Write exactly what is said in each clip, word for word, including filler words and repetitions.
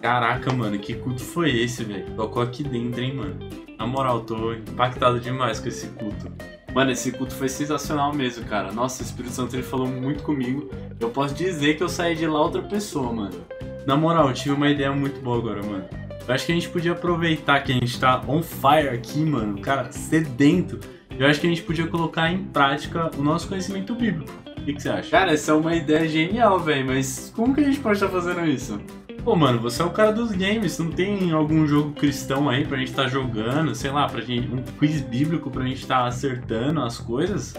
Caraca, mano, que culto foi esse, velho? Tocou aqui dentro, hein, mano? Na moral, tô impactado demais com esse culto. Mano, esse culto foi sensacional mesmo, cara. Nossa, o Espírito Santo, ele falou muito comigo. Eu posso dizer que eu saí de lá outra pessoa, mano. Na moral, eu tive uma ideia muito boa agora, mano. Eu acho que a gente podia aproveitar que a gente tá on fire aqui, mano. Cara, sedento. Eu acho que a gente podia colocar em prática o nosso conhecimento bíblico. O que, que você acha? Cara, essa é uma ideia genial, velho. Mas como que a gente pode estar fazendo isso? Pô, mano, você é o cara dos games. Não tem algum jogo cristão aí pra gente estar jogando? Sei lá, pra gente, um quiz bíblico pra gente estar acertando as coisas?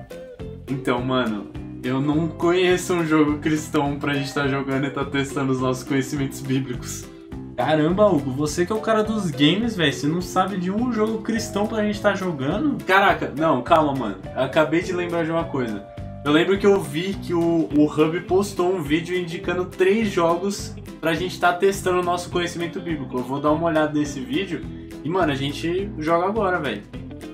Então, mano, eu não conheço um jogo cristão pra gente estar jogando e estar testando os nossos conhecimentos bíblicos. Caramba, Hugo, você que é o cara dos games, velho, você não sabe de um jogo cristão pra gente estar jogando? Caraca, não, calma, mano. Eu acabei de lembrar de uma coisa. Eu lembro que eu vi que o, o Hub postou um vídeo indicando três jogos pra gente estar testando o nosso conhecimento bíblico. Eu vou dar uma olhada nesse vídeo e, mano, a gente joga agora, velho.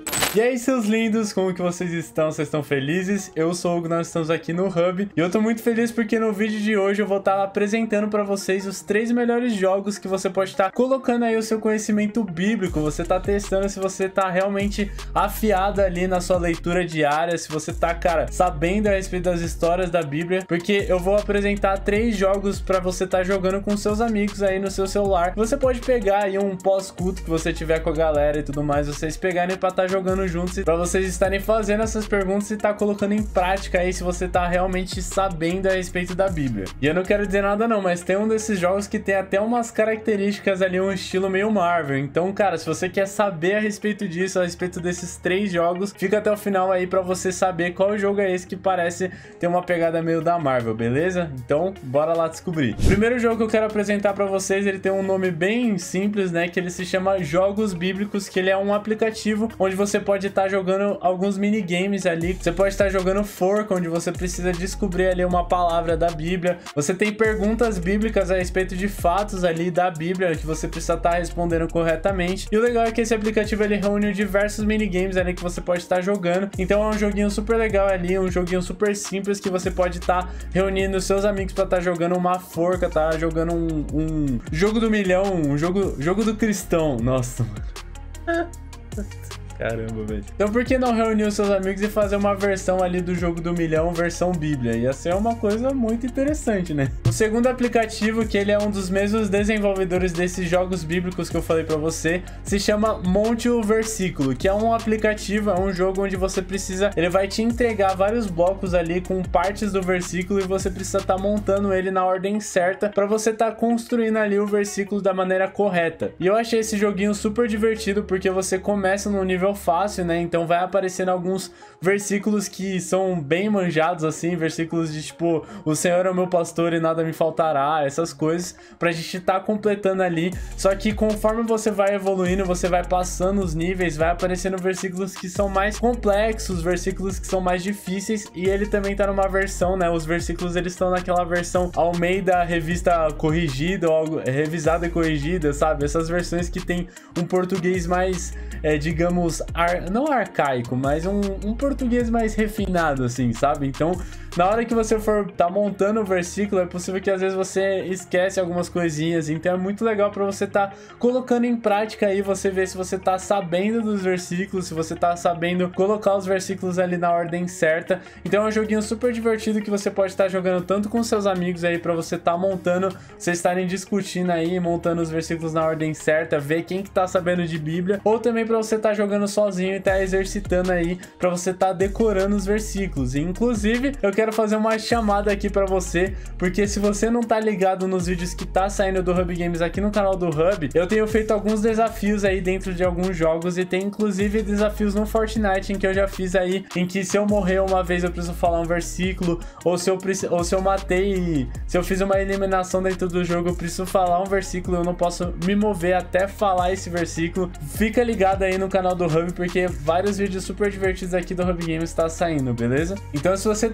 E aí, seus lindos, como que vocês estão? Vocês estão felizes? Eu sou o Hugo, nós estamos aqui no Hub e eu tô muito feliz porque no vídeo de hoje eu vou estar apresentando pra vocês os três melhores jogos que você pode estar colocando aí o seu conhecimento bíblico. Você tá testando se você tá realmente afiado ali na sua leitura diária, se você tá, cara, sabendo a respeito das histórias da Bíblia, porque eu vou apresentar três jogos pra você tá jogando com seus amigos aí no seu celular. Você pode pegar aí um pós-culto que você tiver com a galera e tudo mais, vocês pegarem pra estar jogando juntos, para vocês estarem fazendo essas perguntas e tá colocando em prática aí se você tá realmente sabendo a respeito da Bíblia. E eu não quero dizer nada não, mas tem um desses jogos que tem até umas características ali, um estilo meio Marvel. Então, cara, se você quer saber a respeito disso, a respeito desses três jogos, fica até o final aí para você saber qual jogo é esse que parece ter uma pegada meio da Marvel, beleza? Então, bora lá descobrir. O primeiro jogo que eu quero apresentar para vocês, ele tem um nome bem simples, né, que ele se chama Jogos Bíblicos, que ele é um aplicativo onde você pode estar jogando alguns minigames ali. Você pode estar jogando Forca, onde você precisa descobrir ali uma palavra da Bíblia. Você tem perguntas bíblicas a respeito de fatos ali da Bíblia que você precisa estar respondendo corretamente. E o legal é que esse aplicativo ele reúne diversos minigames ali que você pode estar jogando. Então é um joguinho super legal ali, um joguinho super simples que você pode estar reunindo seus amigos para estar jogando uma forca, tá jogando um, um jogo do milhão, um jogo, jogo do cristão. Nossa, mano. Caramba, velho. Então por que não reunir os seus amigos e fazer uma versão ali do jogo do milhão, versão Bíblia? Ia ser uma coisa muito interessante, né? O segundo aplicativo, que ele é um dos mesmos desenvolvedores desses jogos bíblicos que eu falei pra você, se chama Monte o Versículo, que é um aplicativo, é um jogo onde você precisa, ele vai te entregar vários blocos ali com partes do versículo e você precisa estar tá montando ele na ordem certa pra você estar tá construindo ali o versículo da maneira correta. E eu achei esse joguinho super divertido porque você começa no nível fácil, né? Então vai aparecendo alguns versículos que são bem manjados, assim, versículos de tipo, o Senhor é o meu pastor e nada me faltará, essas coisas, pra gente tá completando ali. Só que conforme você vai evoluindo, você vai passando os níveis, vai aparecendo versículos que são mais complexos, versículos que são mais difíceis, e ele também tá numa versão, né? Os versículos, eles estão naquela versão Almeida revista corrigida, ou algo, revisada e corrigida, sabe? Essas versões que tem um português mais, é, digamos, Ar, não arcaico, mas um, um português mais refinado, assim, sabe? Então, na hora que você for tá montando o versículo, é possível que às vezes você esquece algumas coisinhas, então é muito legal para você tá colocando em prática aí, você ver se você tá sabendo dos versículos, se você tá sabendo colocar os versículos ali na ordem certa. Então é um joguinho super divertido que você pode estar jogando tanto com seus amigos aí, para você tá montando, vocês estarem discutindo aí, montando os versículos na ordem certa, ver quem que tá sabendo de Bíblia, ou também para você tá jogando sozinho e tá exercitando aí para você tá decorando os versículos. E, inclusive, eu quero fazer uma chamada aqui para você, porque se você não tá ligado nos vídeos que tá saindo do Hub Games aqui no canal do Hub, eu tenho feito alguns desafios aí dentro de alguns jogos, e tem inclusive desafios no Fortnite em que eu já fiz aí, em que se eu morrer uma vez eu preciso falar um versículo, ou se eu, ou se eu matei, se eu fiz uma eliminação dentro do jogo, eu preciso falar um versículo, eu não posso me mover até falar esse versículo. Fica ligado aí no canal do Hub, porque vários vídeos super divertidos aqui do Hub Games tá saindo, beleza? Então se você tava afim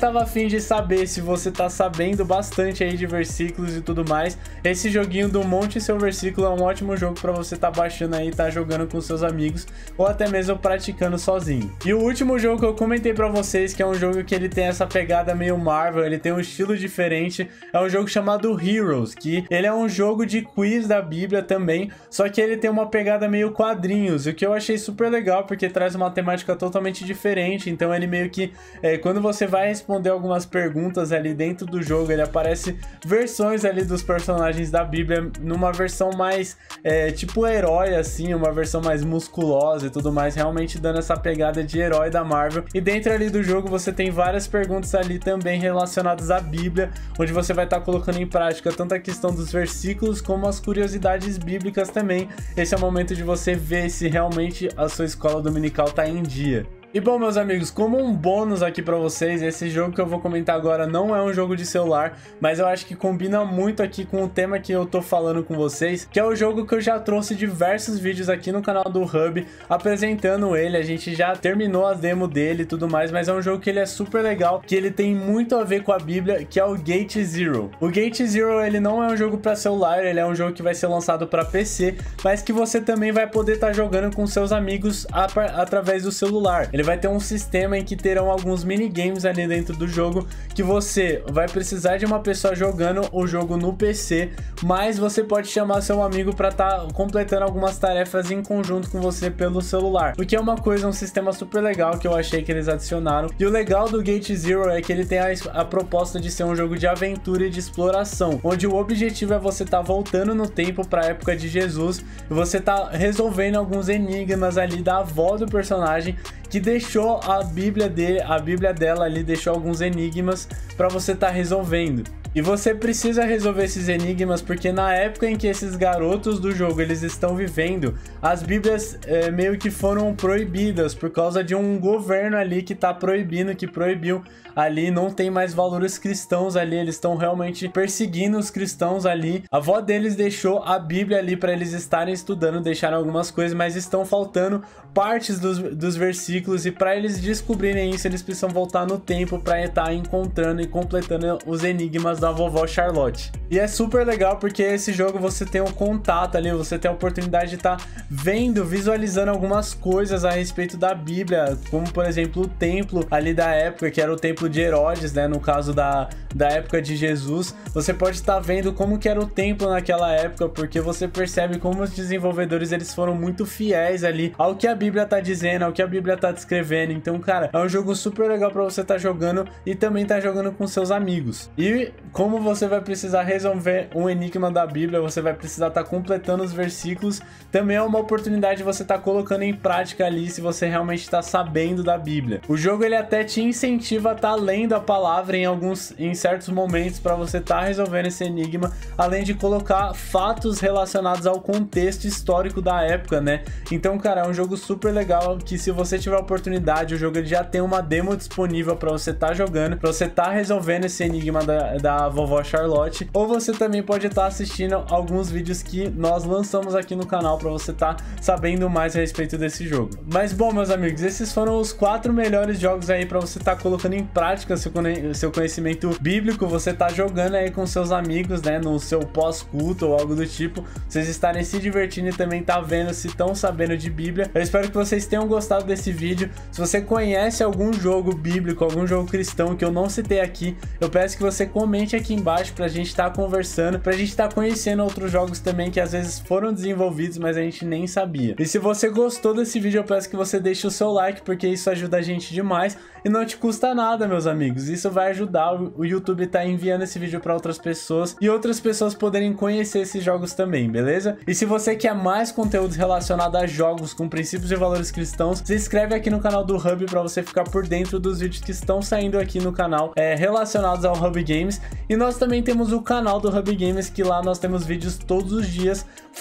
além de saber se você tá sabendo bastante aí de versículos e tudo mais, esse joguinho do Monte Seu Versículo é um ótimo jogo para você tá baixando aí, tá jogando com seus amigos ou até mesmo praticando sozinho. E o último jogo que eu comentei para vocês, que é um jogo que ele tem essa pegada meio Marvel, ele tem um estilo diferente, é um jogo chamado Heroes, que ele é um jogo de quiz da Bíblia também, só que ele tem uma pegada meio quadrinhos, o que eu achei super legal, porque traz uma temática totalmente diferente. Então ele meio que, é, quando você vai responder algumas perguntas ali dentro do jogo, ele aparece versões ali dos personagens da Bíblia, numa versão mais, é, tipo herói assim, uma versão mais musculosa e tudo mais, realmente dando essa pegada de herói da Marvel. E dentro ali do jogo você tem várias perguntas ali também relacionadas à Bíblia, onde você vai estar tá colocando em prática tanto a questão dos versículos como as curiosidades bíblicas também. Esse é o momento de você ver se realmente a sua escola dominical tá em dia. E bom, meus amigos, como um bônus aqui pra vocês, esse jogo que eu vou comentar agora não é um jogo de celular, mas eu acho que combina muito aqui com o tema que eu tô falando com vocês, que é o jogo que eu já trouxe diversos vídeos aqui no canal do Hub, apresentando ele. A gente já terminou a demo dele e tudo mais, mas é um jogo que ele é super legal, que ele tem muito a ver com a Bíblia, que é o Gate Zero. O Gate Zero, ele não é um jogo pra celular, ele é um jogo que vai ser lançado pra P C, mas que você também vai poder estar tá jogando com seus amigos através do celular. Ele vai ter um sistema em que terão alguns minigames ali dentro do jogo, que você vai precisar de uma pessoa jogando o jogo no P C, mas você pode chamar seu amigo para estar tá completando algumas tarefas em conjunto com você pelo celular, o que é uma coisa, um sistema super legal que eu achei que eles adicionaram. E o legal do Gate Zero é que ele tem a, a proposta de ser um jogo de aventura e de exploração, onde o objetivo é você estar tá voltando no tempo para a época de Jesus e você tá resolvendo alguns enigmas ali da avó do personagem, que deixou a Bíblia dele, a Bíblia dela ali deixou alguns enigmas para você estar tá resolvendo. E você precisa resolver esses enigmas porque na época em que esses garotos do jogo eles estão vivendo, as Bíblias é, meio que foram proibidas por causa de um governo ali que tá proibindo, que proibiu ali, não tem mais valores cristãos ali, eles estão realmente perseguindo os cristãos ali. A avó deles deixou a Bíblia ali para eles estarem estudando, deixaram algumas coisas, mas estão faltando partes dos, dos versículos, e para eles descobrirem isso, eles precisam voltar no tempo para estar encontrando e completando os enigmas da vovó Charlotte. E é super legal porque esse jogo você tem um contato ali, você tem a oportunidade de estar tá vendo, visualizando algumas coisas a respeito da Bíblia, como por exemplo o templo ali da época, que era o templo de Herodes, né, no caso da, da época de Jesus. Você pode estar tá vendo como que era o templo naquela época, porque você percebe como os desenvolvedores eles foram muito fiéis ali ao que a Bíblia tá dizendo, ao que a Bíblia tá descrevendo. Então, cara, é um jogo super legal para você estar tá jogando e também tá jogando com seus amigos. E como você vai precisar resolver um enigma da Bíblia, você vai precisar estar tá completando os versículos, também é uma oportunidade de você estar tá colocando em prática ali se você realmente está sabendo da Bíblia. O jogo ele até te incentiva a estar tá lendo a palavra em alguns, em certos momentos para você estar tá resolvendo esse enigma, além de colocar fatos relacionados ao contexto histórico da época, né? Então, cara, é um jogo super legal que se você tiver a oportunidade, o jogo ele já tem uma demo disponível para você estar tá jogando, para você estar tá resolvendo esse enigma da, da vovó Charlotte, ou você também pode estar tá assistindo alguns vídeos que nós lançamos aqui no canal para você estar tá sabendo mais a respeito desse jogo. Mas bom, meus amigos, esses foram os quatro melhores jogos aí para você estar tá colocando em prática seu, seu conhecimento bíblico, você tá jogando aí com seus amigos, né, no seu pós-culto ou algo do tipo, vocês estarem se divertindo e também tá vendo se estão sabendo de Bíblia. Eu espero que vocês tenham gostado desse vídeo. Se você conhece algum jogo bíblico, algum jogo cristão que eu não citei aqui, eu peço que você comente aqui embaixo pra gente estar tá conversando, pra gente estar tá conhecendo outros jogos também que às vezes foram desenvolvidos, mas a gente nem sabia. E se você gostou desse vídeo, eu peço que você deixe o seu like, porque isso ajuda a gente demais e não te custa nada, meus amigos. Isso vai ajudar o YouTube tá enviando esse vídeo para outras pessoas e outras pessoas poderem conhecer esses jogos também, beleza? E se você quer mais conteúdos relacionados a jogos com princípios e valores cristãos, se inscreve aqui no canal do Hub para você ficar por dentro dos vídeos que estão saindo aqui no canal é, relacionados ao Hub Games. E nós também temos o canal do Hub Games, que lá nós temos vídeos todos os dias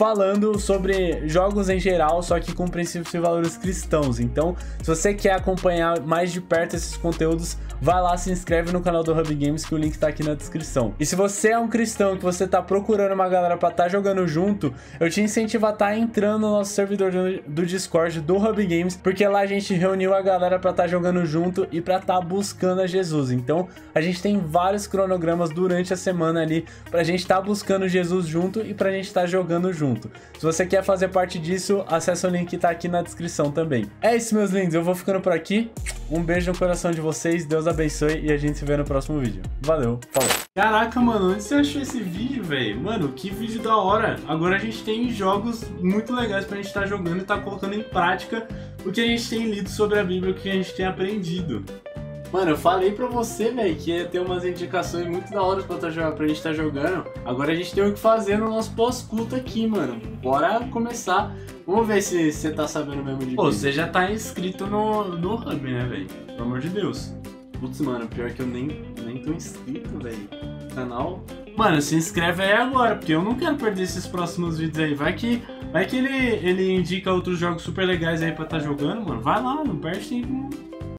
falando sobre jogos em geral, só que com princípios e valores cristãos. Então, se você quer acompanhar mais de perto esses conteúdos, vai lá, se inscreve no canal do Hub Games, que o link tá aqui na descrição. E se você é um cristão que você tá procurando uma galera pra tá jogando junto, eu te incentivo a tá entrando no nosso servidor do, do Discord do Hub Games, porque lá a gente reuniu a galera pra tá jogando junto e pra tá buscando a Jesus. Então, a gente tem vários cronogramas durante a semana ali pra gente tá buscando Jesus junto e pra gente tá jogando junto. Se você quer fazer parte disso, acessa o link que tá aqui na descrição também. É isso, meus lindos, eu vou ficando por aqui. Um beijo no coração de vocês, Deus abençoe e a gente se vê no próximo vídeo. Valeu, falou. Caraca, mano, onde você achou esse vídeo, velho? Mano, que vídeo da hora. Agora a gente tem jogos muito legais pra gente estar tá jogando e tá colocando em prática o que a gente tem lido sobre a Bíblia, o que a gente tem aprendido. Mano, eu falei pra você, velho, que ia ter umas indicações muito da hora pra, tá, pra gente estar tá jogando. Agora a gente tem o que fazer no nosso pós-culto aqui, mano. Bora começar. Vamos ver se você tá sabendo mesmo de Pô, você já tá inscrito no, no Hub, né, velho? Pelo amor de Deus. Putz, mano, pior que eu nem, nem tô inscrito, velho. Canal. Mano, se inscreve aí agora, porque eu não quero perder esses próximos vídeos aí. Vai que, vai que ele, ele indica outros jogos super legais aí pra tá jogando, mano. Vai lá, não perde tempo.